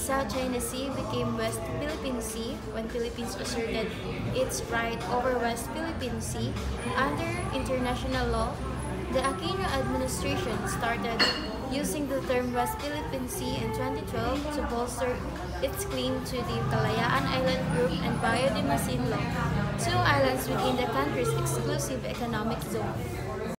South China Sea became West Philippine Sea when Philippines asserted its right over West Philippine Sea. Under international law, the Aquino administration started using the term West Philippine Sea in 2012 to bolster its claim to the Kalayaan Island Group and Bayo de Masinloc, two islands within the country's exclusive economic zone.